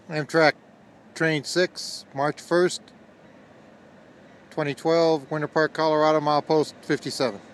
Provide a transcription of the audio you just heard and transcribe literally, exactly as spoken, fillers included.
Amtrak Train six, March first, twenty twelve, Winter Park, Colorado, milepost fifty-seven.